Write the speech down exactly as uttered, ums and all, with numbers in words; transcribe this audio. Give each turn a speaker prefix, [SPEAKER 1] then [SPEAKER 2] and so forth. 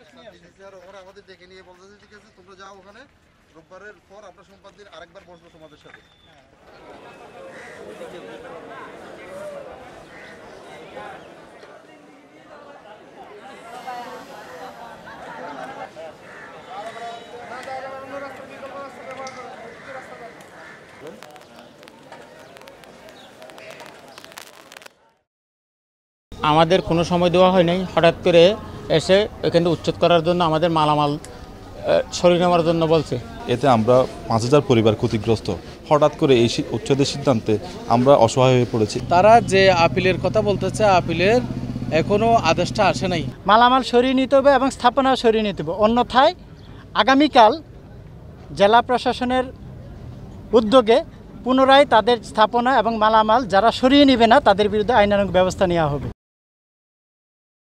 [SPEAKER 1] ওরা আমাদের ডেকে নিয়ে বলতেছে ঠিক আছে তোমরা যাও ওখানে, রোববারের পর আমরা সোমবার দিন আরেকবার বসবো তোমাদের সাথে।
[SPEAKER 2] আমাদের কোনো সময় দেওয়া হয় নাই, হঠাৎ করে এসে এখানে উচ্ছেদ করার জন্য আমাদের মালামাল সরিয়ে নেওয়ার জন্য বলছে।
[SPEAKER 3] এতে আমরা পাঁচ হাজার পরিবার ক্ষতিগ্রস্ত। হঠাৎ করে এই উচ্ছেদের সিদ্ধান্তে আমরা অসহায় হয়ে পড়েছি।
[SPEAKER 4] তারা যে আপিলের কথা বলতেছে, আপিলের এখনো আদেশটা আসে নাই।
[SPEAKER 5] মালামাল সরিয়ে নিতে হবে এবং স্থাপনা সরিয়ে নিতে হবে, অন্যথায় আগামীকাল জেলা প্রশাসনের উদ্যোগে পুনরায় তাদের স্থাপনা এবং মালামাল যারা সরিয়ে নেবে না তাদের বিরুদ্ধে আইনানুগ ব্যবস্থা নেওয়া হবে।